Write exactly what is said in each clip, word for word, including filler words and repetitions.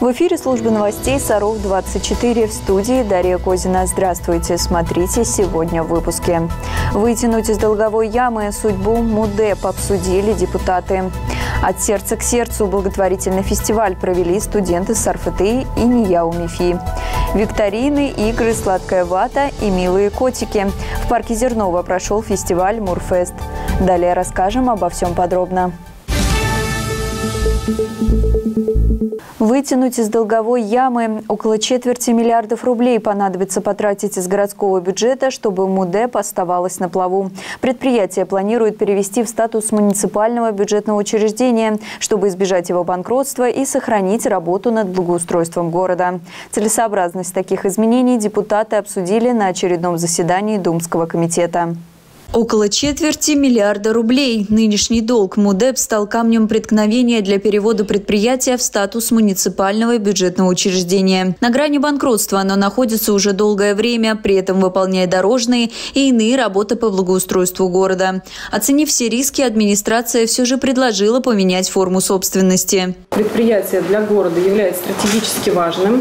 В эфире службы новостей Саров двадцать четыре, в студии Дарья Козина. Здравствуйте, смотрите сегодня в выпуске. Вытянуть из долговой ямы судьбу МУДЭП обсудили депутаты. От сердца к сердцу благотворительный фестиваль провели студенты СарФТИ и НИЯУ МИФИ. Викторины, игры, сладкая вата и милые котики. В парке Зернова прошел фестиваль Мурфест. Далее расскажем обо всем подробно. Вытянуть из долговой ямы около четверти миллиардов рублей понадобится потратить из городского бюджета, чтобы МУДЭП оставалось на плаву. Предприятие планирует перевести в статус муниципального бюджетного учреждения, чтобы избежать его банкротства и сохранить работу над благоустройством города. Целесообразность таких изменений депутаты обсудили на очередном заседании Думского комитета. Около четверти миллиарда рублей. Нынешний долг МУДЭП стал камнем преткновения для перевода предприятия в статус муниципального бюджетного учреждения. На грани банкротства оно находится уже долгое время, при этом выполняя дорожные и иные работы по благоустройству города. Оценив все риски, администрация все же предложила поменять форму собственности. Предприятие для города является стратегически важным,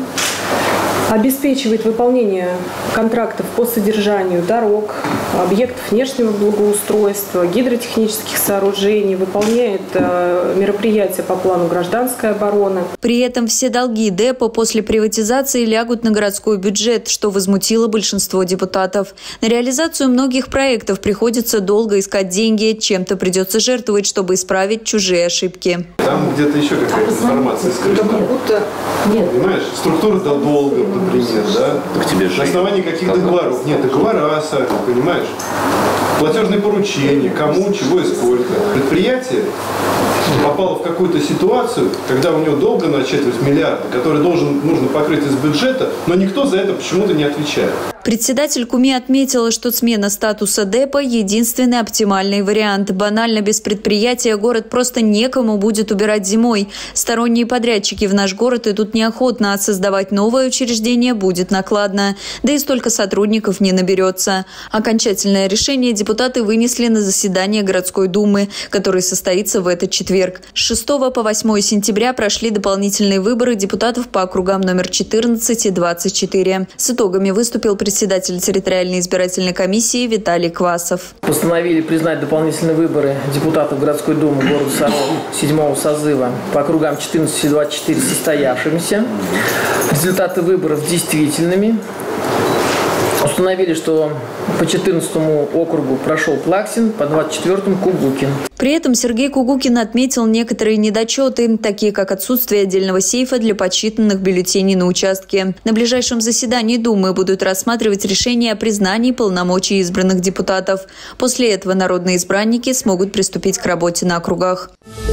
обеспечивает выполнение контрактов по содержанию дорог, объектов внешнего благоустройства, гидротехнических сооружений, выполняет э, мероприятия по плану гражданской обороны. При этом все долги депо после приватизации лягут на городской бюджет, что возмутило большинство депутатов. На реализацию многих проектов приходится долго искать деньги, чем-то придется жертвовать, чтобы исправить чужие ошибки. Там где-то еще какая-то информация скрыта. Понимаешь, структура долга, например, да? Так тебе же на основании каких договоров? Нет, договора, понимаешь? Платежные поручения, кому, чего и сколько. Предприятие попало в какую-то ситуацию, когда у него долга на четверть миллиарда, который должен, нужно покрыть из бюджета, но никто за это почему-то не отвечает. Председатель КУМИ отметила, что смена статуса депо – единственный оптимальный вариант. Банально без предприятия город просто некому будет убирать зимой. Сторонние подрядчики в наш город идут неохотно, а создавать новое учреждение будет накладно. Да и столько сотрудников не наберется. Окончательное решение депутаты вынесли на заседание городской думы, которое состоится в этот четверг. С шестого по восьмое сентября прошли дополнительные выборы депутатов по округам номер четырнадцать и двадцать четыре. С итогами выступил председатель Председатель территориальной избирательной комиссии Виталий Квасов. Постановили признать дополнительные выборы депутатов городской думы города Саров седьмого созыва по округам четырнадцать и двадцать четыре состоявшимися. Результаты выборов действительными. Установили, что по четырнадцатому округу прошел Плаксин, по двадцать четвёртому Кугукин. При этом Сергей Кугукин отметил некоторые недочеты, такие как отсутствие отдельного сейфа для подсчитанных бюллетеней на участке. На ближайшем заседании Думы будут рассматривать решение о признании полномочий избранных депутатов. После этого народные избранники смогут приступить к работе на округах.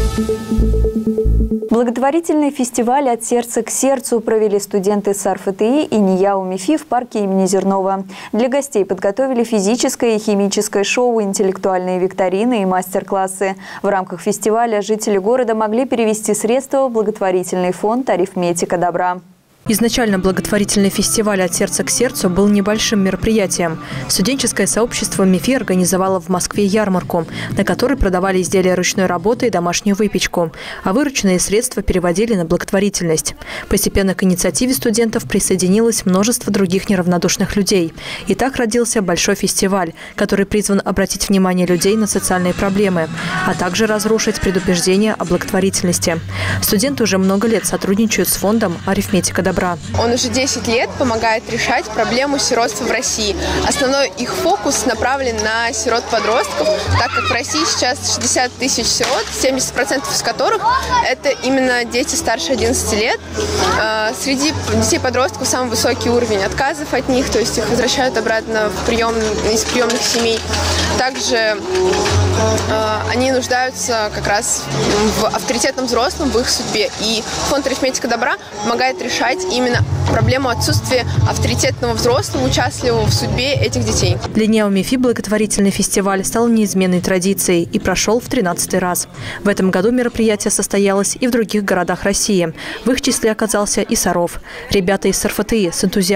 Благотворительный фестиваль «От сердца к сердцу» провели студенты СарФТИ и НИЯУ МИФИ в парке имени Зернова. Для гостей подготовили физическое и химическое шоу, интеллектуальные викторины и мастер-классы. В рамках фестиваля жители города могли перевести средства в благотворительный фонд «Арифметика добра». Изначально благотворительный фестиваль «От сердца к сердцу» был небольшим мероприятием. Студенческое сообщество МИФИ организовало в Москве ярмарку, на которой продавали изделия ручной работы и домашнюю выпечку, а вырученные средства переводили на благотворительность. Постепенно к инициативе студентов присоединилось множество других неравнодушных людей. И так родился большой фестиваль, который призван обратить внимание людей на социальные проблемы, а также разрушить предубеждения о благотворительности. Студенты уже много лет сотрудничают с фондом «Арифметика добра». Он уже десять лет помогает решать проблему сиротства в России. Основной их фокус направлен на сирот-подростков, так как в России сейчас шестьдесят тысяч сирот, семьдесят процентов из которых это именно дети старше одиннадцати лет. Среди детей-подростков самый высокий уровень отказов от них, то есть их возвращают обратно в прием, из приемных семей. Также они нуждаются как раз в авторитетном взрослом, в их судьбе. И фонд «Арифметика добра» помогает решать именно проблему отсутствия авторитетного взрослого, участливого в судьбе этих детей. Для НИЯУ МИФИ благотворительный фестиваль стал неизменной традицией и прошел в тринадцатый раз. В этом году мероприятие состоялось и в других городах России. В их числе оказался и Саров. Ребята из СарФТИ с энтузиазмом подходили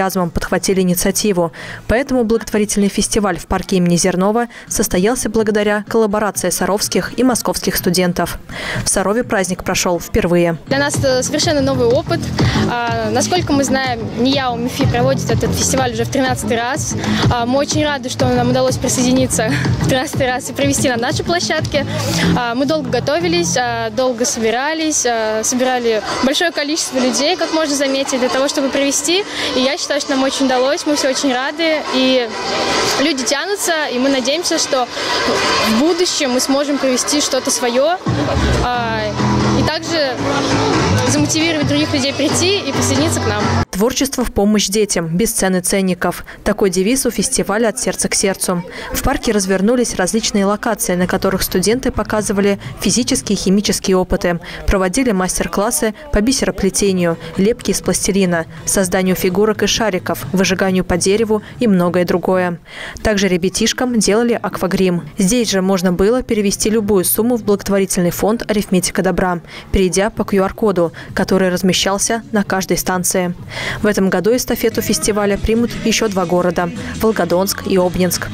подхватили инициативу. Поэтому благотворительный фестиваль в парке имени Зернова состоялся благодаря коллаборации саровских и московских студентов. В Сарове праздник прошел впервые. Для нас это совершенно новый опыт. А, насколько мы знаем, НИЯО МИФИ проводит этот фестиваль уже в тринадцатый раз. А, мы очень рады, что нам удалось присоединиться в тринадцатый раз и провести на нашей площадке. А, мы долго готовились, а, долго собирались, а, собирали большое количество людей, как можно заметить, для того, чтобы провести. И я считаю, что нам очень удалось, мы все очень рады. И люди тянутся, и мы надеемся, что в будущем мы сможем провести что-то свое. А, и также замотивировать других людей прийти и присоединиться к нам. Творчество в помощь детям, без цен и ценников. Такой девиз у фестиваля «От сердца к сердцу». В парке развернулись различные локации, на которых студенты показывали физические и химические опыты, проводили мастер-классы по бисероплетению, лепке из пластилина, созданию фигурок и шариков, выжиганию по дереву и многое другое. Также ребятишкам делали аквагрим. Здесь же можно было перевести любую сумму в благотворительный фонд «Арифметика добра», перейдя по ку ар коду, который размещался на каждой станции. В этом году эстафету фестиваля примут еще два города – Волгодонск и Обнинск.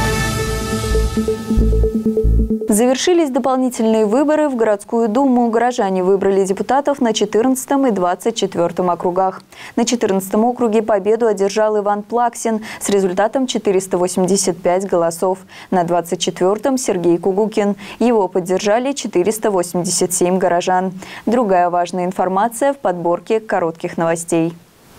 Завершились дополнительные выборы в городскую думу. Горожане выбрали депутатов на четырнадцатом и двадцать четвёртом округах. На четырнадцатом округе победу одержал Иван Плаксин с результатом четыреста восемьдесят пять голосов. На двадцать четвёртом Сергей Кугукин. Его поддержали четыреста восемьдесят семь горожан. Другая важная информация в подборке коротких новостей.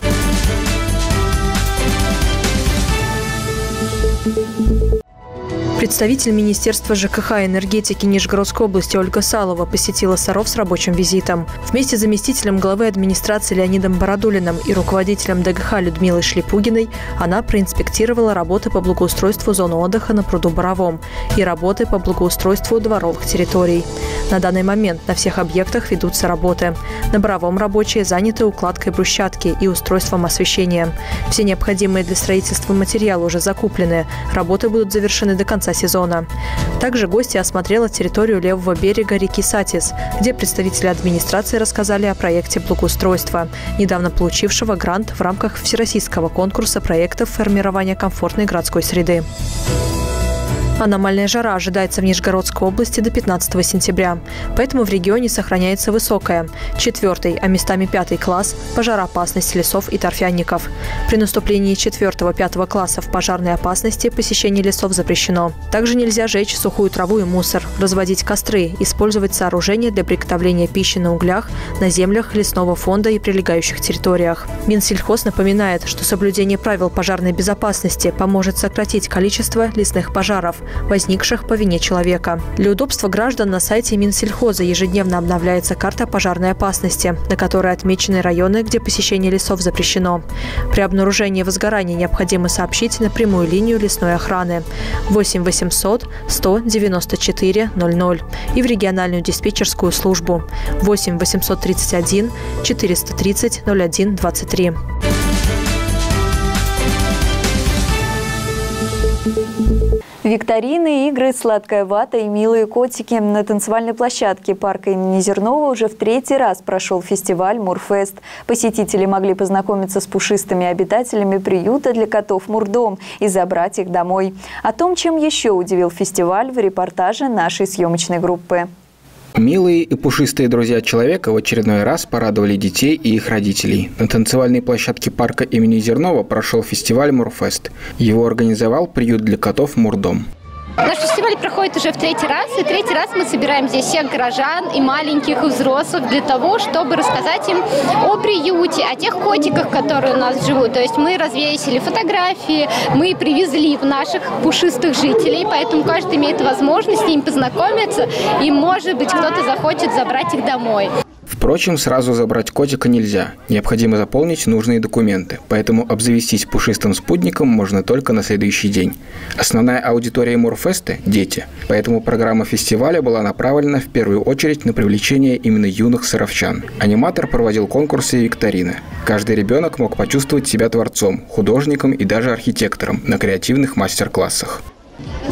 Представитель Министерства ЖКХ и энергетики Нижегородской области Ольга Салова посетила Саров с рабочим визитом. Вместе с заместителем главы администрации Леонидом Бородулиным и руководителем ДГХ Людмилой Шлипугиной она проинспектировала работы по благоустройству зоны отдыха на пруду Боровом и работы по благоустройству дворовых территорий. На данный момент на всех объектах ведутся работы. На Боровом рабочие заняты укладкой брусчатки и устройством освещения. Все необходимые для строительства материалы уже закуплены. Работы будут завершены до конца сезона. Также гости осмотрела территорию левого берега реки Сатис, где представители администрации рассказали о проекте благоустройства, недавно получившего грант в рамках всероссийского конкурса проектов формирования комфортной городской среды. Аномальная жара ожидается в Нижегородской области до пятнадцатого сентября. Поэтому в регионе сохраняется высокая, четвертый, а местами пятый класс пожароопасность лесов и торфянников. При наступлении четвертого-пятого классов пожарной опасности посещение лесов запрещено. Также нельзя жечь сухую траву и мусор, разводить костры, использовать сооружения для приготовления пищи на углях, на землях лесного фонда и прилегающих территориях. Минсельхоз напоминает, что соблюдение правил пожарной безопасности поможет сократить количество лесных пожаров, возникших по вине человека. Для удобства граждан на сайте Минсельхоза ежедневно обновляется карта пожарной опасности, на которой отмечены районы, где посещение лесов запрещено. При обнаружении возгорания необходимо сообщить на прямую линию лесной охраны восемь восемьсот сто девяносто четыре ноль ноль и в региональную диспетчерскую службу восемь восемьсот тридцать один четыреста тридцать ноль один двадцать три. Викторины, игры, сладкая вата и милые котики. На танцевальной площадке парка имени Зернова уже в третий раз прошел фестиваль «Мурфест». Посетители могли познакомиться с пушистыми обитателями приюта для котов «Мурдом» и забрать их домой. О том, чем еще удивил фестиваль, в репортаже нашей съемочной группы. Милые и пушистые друзья человека в очередной раз порадовали детей и их родителей. На танцевальной площадке парка имени Зернова прошел фестиваль «Мурфест». Его организовал приют для котов «Мурдом». Наш фестиваль проходит уже в третий раз, и третий раз мы собираем здесь всех горожан, и маленьких, и взрослых, для того, чтобы рассказать им о приюте, о тех котиках, которые у нас живут. То есть мы развесили фотографии, мы привезли в наших пушистых жителей, поэтому каждый имеет возможность с ними познакомиться, и, может быть, кто-то захочет забрать их домой. Впрочем, сразу забрать котика нельзя. Необходимо заполнить нужные документы, поэтому обзавестись пушистым спутником можно только на следующий день. Основная аудитория Мурфеста – дети, поэтому программа фестиваля была направлена в первую очередь на привлечение именно юных саровчан. Аниматор проводил конкурсы и викторины. Каждый ребенок мог почувствовать себя творцом, художником и даже архитектором на креативных мастер-классах.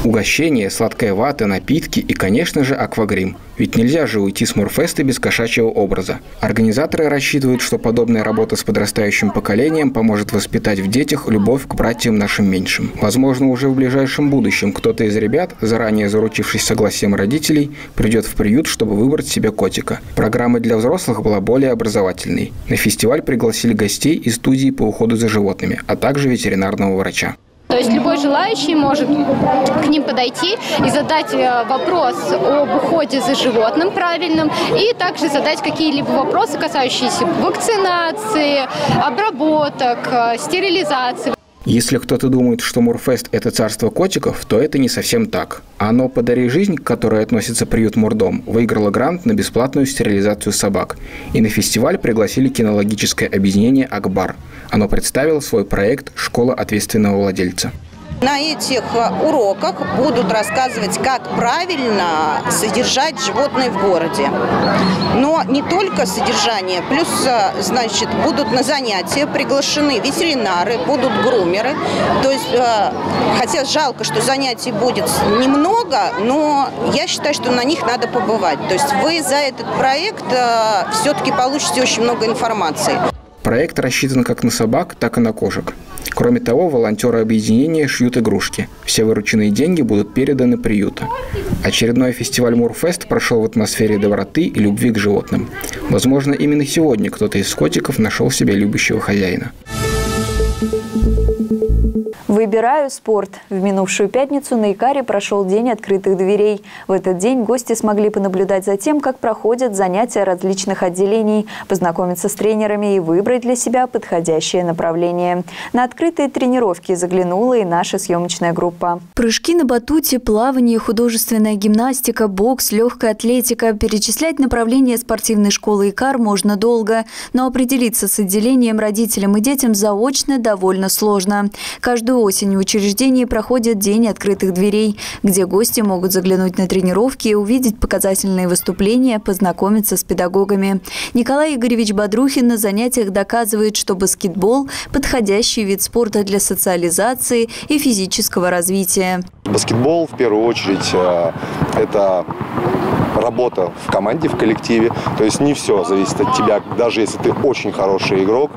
Угощение, сладкая вата, напитки и, конечно же, аквагрим. Ведь нельзя же уйти с Мурфеста без кошачьего образа. Организаторы рассчитывают, что подобная работа с подрастающим поколением поможет воспитать в детях любовь к братьям нашим меньшим. Возможно, уже в ближайшем будущем кто-то из ребят, заранее заручившись согласием родителей, придет в приют, чтобы выбрать себе котика. Программа для взрослых была более образовательной. На фестиваль пригласили гостей из студии по уходу за животными, а также ветеринарного врача. То есть любой желающий может к ним подойти и задать вопрос об уходе за животным правильным, и также задать какие-либо вопросы, касающиеся вакцинации, обработок, стерилизации. Если кто-то думает, что Мурфест – это царство котиков, то это не совсем так. Оно «Подари жизнь», к которой относится приют Мурдом, выиграло грант на бесплатную стерилизацию собак. И на фестиваль пригласили кинологическое объединение «Акбар». Оно представило свой проект «Школа ответственного владельца». На этих уроках будут рассказывать, как правильно содержать животное в городе. Но не только содержание, плюс, значит, будут на занятия приглашены ветеринары, будут грумеры. То есть, хотя жалко, что занятий будет немного, но я считаю, что на них надо побывать. То есть вы за этот проект все-таки получите очень много информации. Проект рассчитан как на собак, так и на кошек. Кроме того, волонтеры объединения шьют игрушки. Все вырученные деньги будут переданы приюту. Очередной фестиваль Мурфест прошел в атмосфере доброты и любви к животным. Возможно, именно сегодня кто-то из котиков нашел себе любящего хозяина. Выбираю спорт. В минувшую пятницу на Икаре прошел день открытых дверей. В этот день гости смогли понаблюдать за тем, как проходят занятия различных отделений, познакомиться с тренерами и выбрать для себя подходящее направление. На открытые тренировки заглянула и наша съемочная группа. Прыжки на батуте, плавание, художественная гимнастика, бокс, легкая атлетика. Перечислять направления спортивной школы Икар можно долго, но определиться с отделением родителям и детям заочно довольно сложно. Каждую осень в учреждении проходит День открытых дверей, где гости могут заглянуть на тренировки, увидеть показательные выступления, познакомиться с педагогами. Николай Игоревич Бодрухин на занятиях доказывает, что баскетбол – подходящий вид спорта для социализации и физического развития. Баскетбол, в первую очередь, это работа в команде, в коллективе. То есть не все зависит от тебя. Даже если ты очень хороший игрок,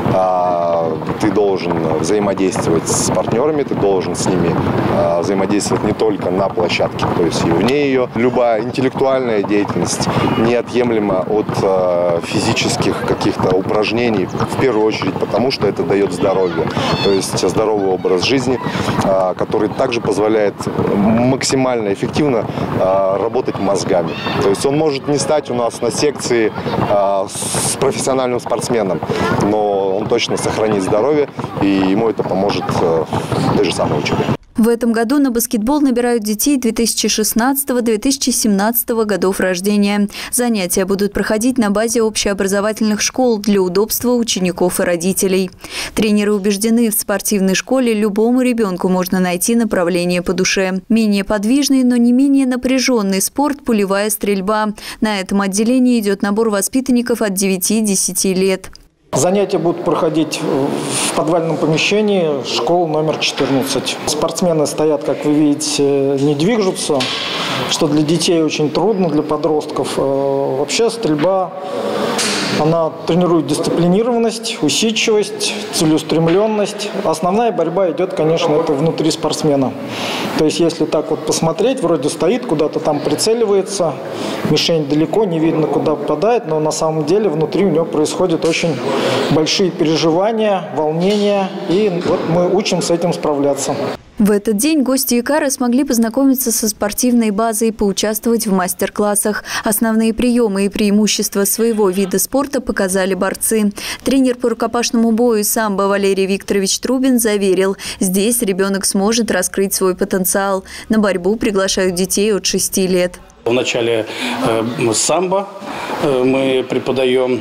ты должен взаимодействовать с партнерами, ты должен с ними взаимодействовать не только на площадке, то есть и вне ее. Любая интеллектуальная деятельность неотъемлема от физических каких-то упражнений, в первую очередь потому, что это дает здоровье. То есть здоровый образ жизни, который также позволяет максимально эффективно работать мозгами. То есть он может не стать у нас на секции с профессиональным спортсменом, но он точно сохранит здоровье, и ему это поможет в той же самой учебе. В этом году на баскетбол набирают детей две тысячи шестнадцатого — две тысячи семнадцатого годов рождения. Занятия будут проходить на базе общеобразовательных школ для удобства учеников и родителей. Тренеры убеждены, в спортивной школе любому ребенку можно найти направление по душе. Менее подвижный, но не менее напряженный спорт – пулевая стрельба. На этом отделении идет набор воспитанников от девяти-десяти лет. Занятия будут проходить в подвальном помещении школы номер четырнадцать. Спортсмены стоят, как вы видите, не движутся, что для детей очень трудно, для подростков. Вообще стрельба, она тренирует дисциплинированность, усидчивость, целеустремленность. Основная борьба идет, конечно, это внутри спортсмена. То есть, если так вот посмотреть, вроде стоит, куда-то там прицеливается, мишень далеко, не видно, куда попадает, но на самом деле внутри у него происходят очень большие переживания, волнения, и вот мы учим с этим справляться. В этот день гости Икара смогли познакомиться со спортивной базой и поучаствовать в мастер-классах. Основные приемы и преимущества своего вида спорта показали борцы. Тренер по рукопашному бою самбо Валерий Викторович Трубин заверил, здесь ребенок сможет раскрыть свой потенциал. На борьбу приглашают детей от шести лет. В начале э, самбо э, мы преподаем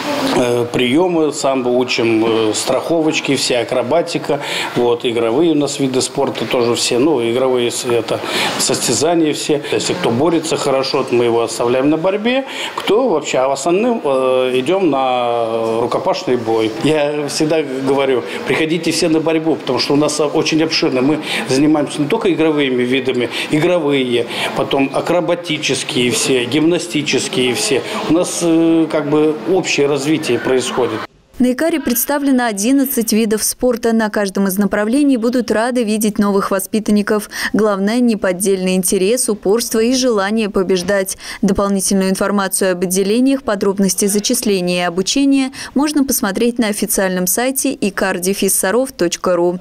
э, приемы самбо, учим э, страховочки, вся акробатика, вот, игровые у нас виды спорта тоже все, ну, игровые это состязания все. Если кто борется хорошо, то мы его оставляем на борьбе, кто вообще, а в основном э, идем на рукопашный бой. Я всегда говорю, приходите все на борьбу, потому что у нас очень обширно. Мы занимаемся не только игровыми видами, игровые, потом акробатические все, гимнастические все. У нас э, как бы общее развитие происходит. На Икаре представлено одиннадцать видов спорта. На каждом из направлений будут рады видеть новых воспитанников. Главное – неподдельный интерес, упорство и желание побеждать. Дополнительную информацию об отделениях, подробности зачисления и обучения можно посмотреть на официальном сайте икар дефис саров точка ру.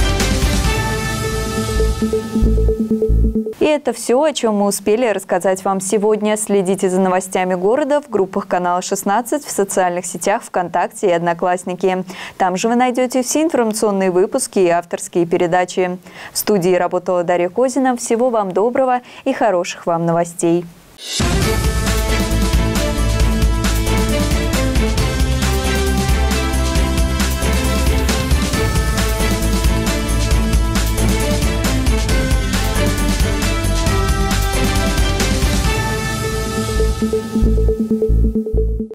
И это все, о чем мы успели рассказать вам сегодня. Следите за новостями города в группах канала шестнадцать, в социальных сетях ВКонтакте и Одноклассники. Там же вы найдете все информационные выпуски и авторские передачи. В студии работала Дарья Козина. Всего вам доброго и хороших вам новостей.